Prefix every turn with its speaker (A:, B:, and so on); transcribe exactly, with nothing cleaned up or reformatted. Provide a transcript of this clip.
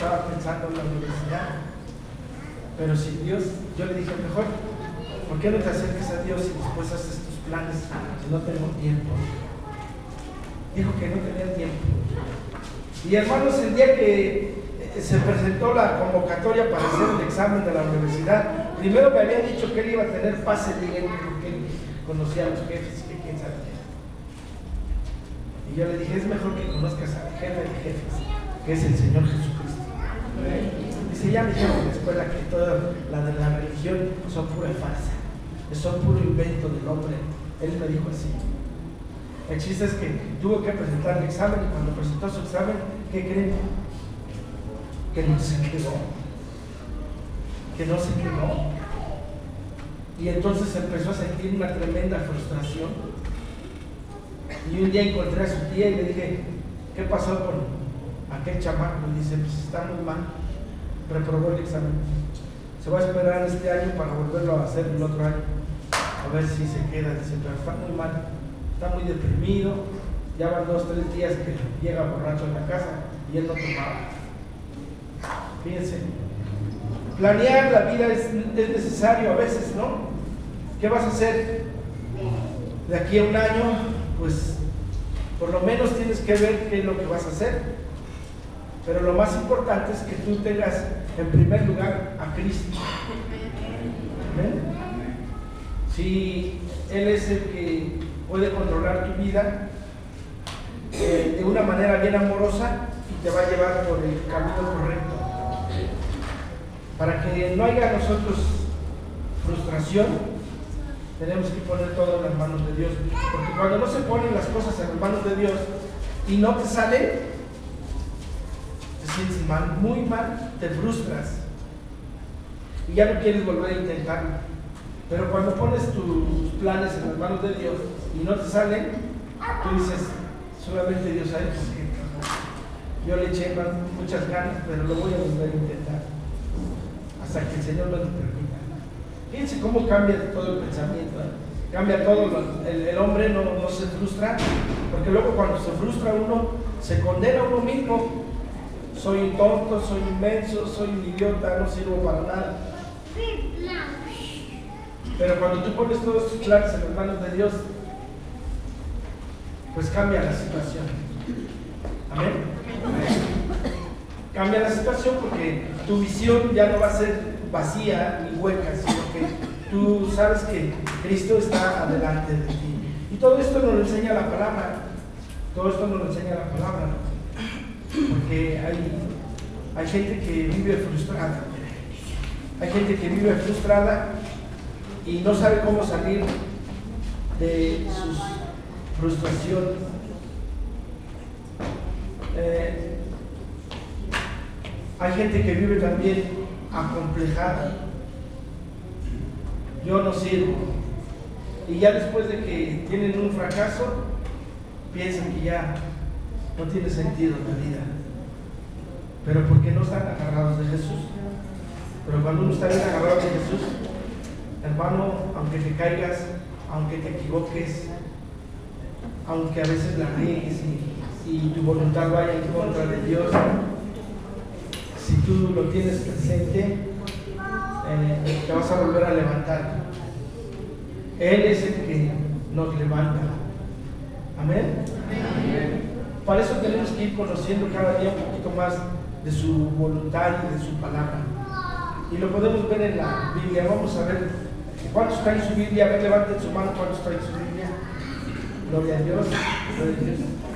A: estaba pensando en la universidad, pero si Dios, yo le dije, mejor, ¿por qué no te acerques a Dios y después haces tus planes si no tengo tiempo? Dijo que no tenía tiempo. Y hermanos, el día que se presentó la convocatoria para hacer el examen de la universidad, primero me habían dicho que él iba a tener pase directo porque él conocía a los jefes y que quién sabe qué. Y yo le dije, es mejor que conozcas al jefe de jefes, que es el Señor Jesucristo. Dice, ya me dijeron en la escuela que toda la de la religión son pura farsa, son puro invento del hombre. Él me dijo así. El chiste es que tuvo que presentar el examen y cuando presentó su examen, ¿qué creen? Que no se quedó. Que no se quedó. Y entonces empezó a sentir una tremenda frustración. Y un día encontré a su tía y le dije, ¿qué pasó con aquel chamaco? Y dice, pues está muy mal, reprobó el examen. Se va a esperar este año para volverlo a hacer el otro año, a ver si se queda. Dice, pero está muy mal, está muy deprimido, ya van dos, tres días que llega borracho en la casa y él no tomaba. Fíjense, planear la vida es, es necesario a veces, ¿no? ¿Qué vas a hacer de aquí a un año? Pues por lo menos tienes que ver qué es lo que vas a hacer. Pero lo más importante es que tú tengas en primer lugar a Cristo. ¿Ven? Si Él es el que puede controlar tu vida eh, de una manera bien amorosa y te va a llevar por el camino correcto. Para que no haya nosotros frustración, tenemos que poner todo en las manos de Dios. Porque cuando no se ponen las cosas en las manos de Dios y no te salen, te sientes mal, muy mal, te frustras y ya no quieres volver a intentarlo. Pero cuando pones tus planes en las manos de Dios y no te salen, tú dices, solamente Dios sabe por qué. Yo le eché muchas ganas, pero lo voy a volver a intentar hasta que el Señor me lo permita. Fíjense cómo cambia todo el pensamiento, ¿eh? Cambia todo. El, el hombre no, no se frustra, porque luego cuando se frustra uno, se condena a uno mismo. Soy un tonto, soy inmenso, soy un idiota, no sirvo para nada. Pero cuando tú pones todos tus planes en las manos de Dios, pues cambia la situación. Amén. Cambia la situación porque tu visión ya no va a ser vacía ni hueca, sino que tú sabes que Cristo está adelante de ti. Y todo esto nos lo enseña la palabra. Todo esto nos lo enseña la palabra. Porque hay, hay gente que vive frustrada. Hay gente que vive frustrada y no sabe cómo salir de sus frustraciones. Eh, hay gente que vive también acomplejada. Yo no sirvo. Y ya después de que tienen un fracaso, piensan que ya no tiene sentido la vida. Pero porque no están agarrados de Jesús. Pero cuando uno está bien agarrado de Jesús, hermano, aunque te caigas, aunque te equivoques, aunque a veces la riegues y, y tu voluntad vaya en contra de Dios, si tú lo tienes presente, eh, te vas a volver a levantar. Él es el que nos levanta. Amén. Amén. Para eso tenemos que ir conociendo cada día un poquito más de su voluntad y de su palabra. Y lo podemos ver en la Biblia. Vamos a ver cuántos traen su Biblia. A ver, levanten su mano. ¿Cuántos traen su Biblia? Gloria a Dios. Gloria a Dios.